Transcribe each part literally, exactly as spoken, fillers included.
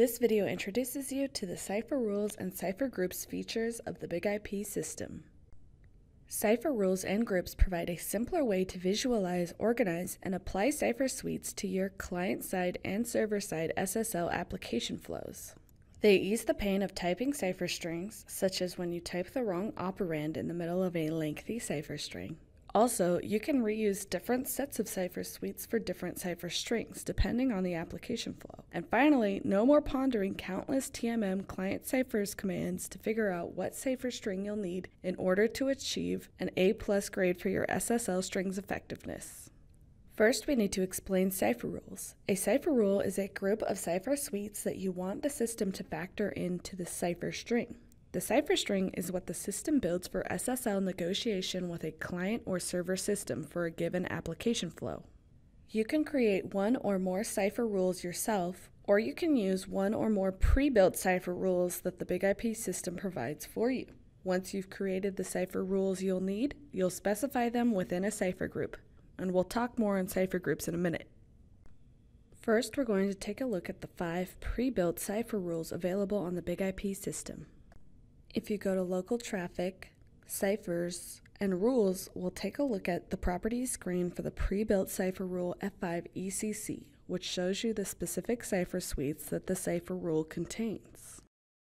This video introduces you to the Cipher rules and Cipher groups features of the Big I P system. Cipher rules and groups provide a simpler way to visualize, organize, and apply Cipher suites to your client-side and server-side S S L application flows. They ease the pain of typing cipher strings, such as when you type the wrong operand in the middle of a lengthy cipher string. Also, you can reuse different sets of cipher suites for different cipher strings, depending on the application flow. And finally, no more pondering countless T M M client ciphers commands to figure out what cipher string you'll need in order to achieve an A plus grade for your S S L strings effectiveness. First, we need to explain cipher rules. A cipher rule is a group of cipher suites that you want the system to factor into the cipher string. The cipher string is what the system builds for S S L negotiation with a client or server system for a given application flow. You can create one or more cipher rules yourself, or you can use one or more pre-built cipher rules that the Big I P system provides for you. Once you've created the cipher rules you'll need, you'll specify them within a cipher group, and we'll talk more on cipher groups in a minute. First, we're going to take a look at the five pre-built cipher rules available on the Big I P system. If you go to Local Traffic, Ciphers, and Rules, we'll take a look at the Properties screen for the pre-built cipher rule F five E C C, which shows you the specific cipher suites that the cipher rule contains.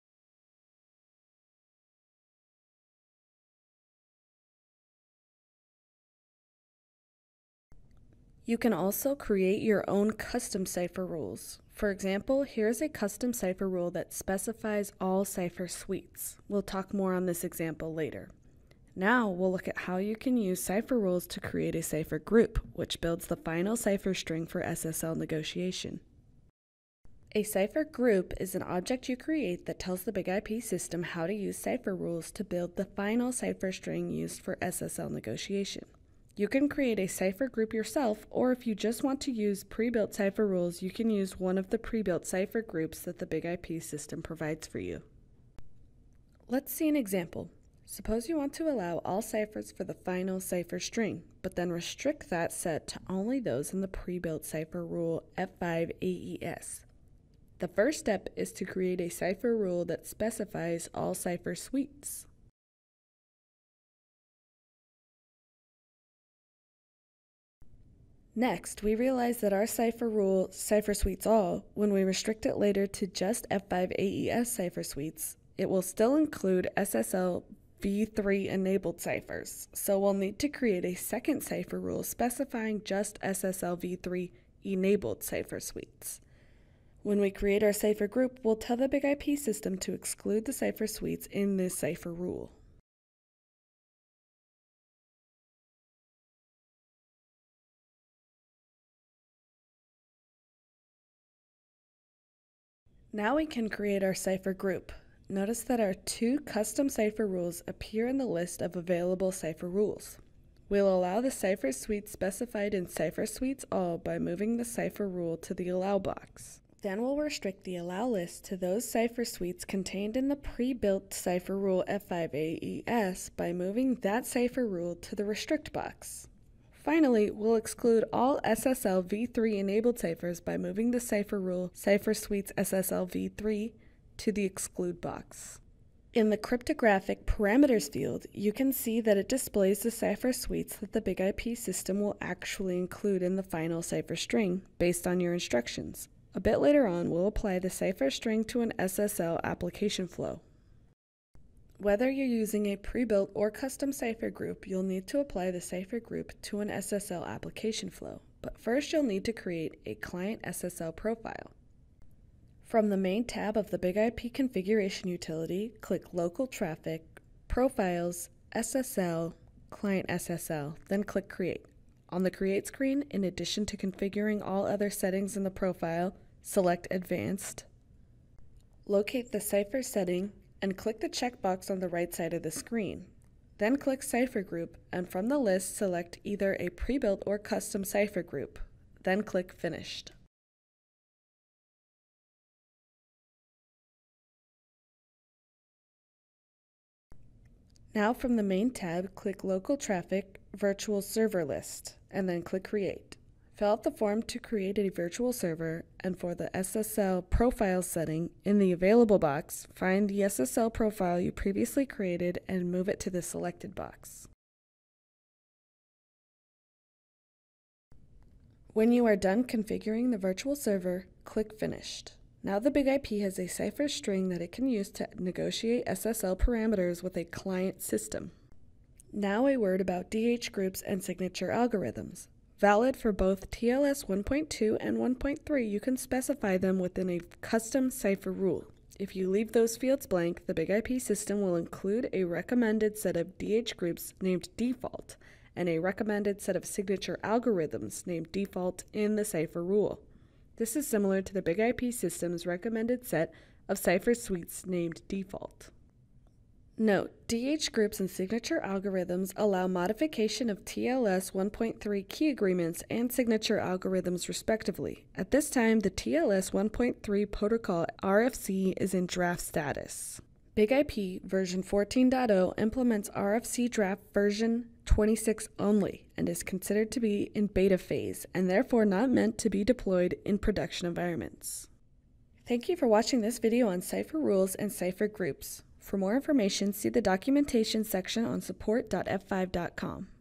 You can also create your own custom cipher rules. For example, here's a custom cipher rule that specifies all cipher suites. We'll talk more on this example later. Now we'll look at how you can use cipher rules to create a cipher group, which builds the final cipher string for S S L negotiation. A cipher group is an object you create that tells the Big I P system how to use cipher rules to build the final cipher string used for S S L negotiation. You can create a cipher group yourself, or if you just want to use pre-built cipher rules, you can use one of the pre-built cipher groups that the Big I P system provides for you. Let's see an example. Suppose you want to allow all ciphers for the final cipher string, but then restrict that set to only those in the pre-built cipher rule F five A E S. The first step is to create a cipher rule that specifies all cipher suites. Next, we realize that our cipher rule, cipher suites all, when we restrict it later to just F five A E S cipher suites, it will still include S S L v three enabled ciphers. So we'll need to create a second cipher rule specifying just S S L v three enabled cipher suites. When we create our cipher group, we'll tell the Big I P system to exclude the cipher suites in this cipher rule. Now we can create our cipher group. Notice that our two custom cipher rules appear in the list of available cipher rules. We'll allow the cipher suite specified in Cipher Suites All by moving the cipher rule to the Allow box. Then we'll restrict the Allow list to those cipher suites contained in the pre-built cipher rule F five A E S by moving that cipher rule to the Restrict box. Finally, we'll exclude all S S L v three enabled ciphers by moving the cipher rule Cipher Suites S S L v three to the Exclude box. In the Cryptographic Parameters field, you can see that it displays the cipher suites that the Big I P system will actually include in the final cipher string based on your instructions. A bit later on, we'll apply the cipher string to an S S L application flow. Whether you're using a pre-built or custom cipher group, you'll need to apply the cipher group to an S S L application flow. But first, you'll need to create a client S S L profile. From the main tab of the Big I P configuration utility, click Local Traffic, Profiles, S S L, Client S S L, then click Create. On the Create screen, in addition to configuring all other settings in the profile, select Advanced, locate the cipher setting, and click the checkbox on the right side of the screen. Then click Cipher Group, and from the list select either a pre-built or custom cipher group. Then click Finished. Now from the main tab, click Local Traffic, Virtual Server List, and then click Create. Fill out the form to create a virtual server, and for the S S L profile setting, in the Available box, find the S S L profile you previously created and move it to the Selected box. When you are done configuring the virtual server, click Finished. Now the Big I P has a Cipher string that it can use to negotiate S S L parameters with a client system. Now a word about D H groups and signature algorithms. Valid for both T L S one point two and one point three, you can specify them within a custom Cipher rule. If you leave those fields blank, the Big I P system will include a recommended set of D H groups named default and a recommended set of signature algorithms named default in the Cipher rule. This is similar to the Big I P system's recommended set of Cipher suites named default. Note, D H groups and signature algorithms allow modification of T L S one point three key agreements and signature algorithms respectively. At this time, the T L S one point three protocol R F C is in draft status. Big I P version fourteen point oh implements R F C draft version twenty-six only and is considered to be in beta phase and therefore not meant to be deployed in production environments. Thank you for watching this video on Cipher rules and Cipher groups. For more information, see the documentation section on support dot f five dot com.